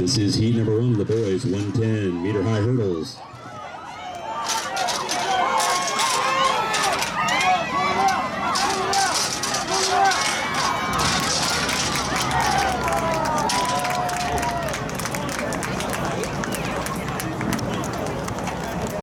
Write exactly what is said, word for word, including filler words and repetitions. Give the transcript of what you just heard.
This is heat number one of the boys, one ten meter high hurdles.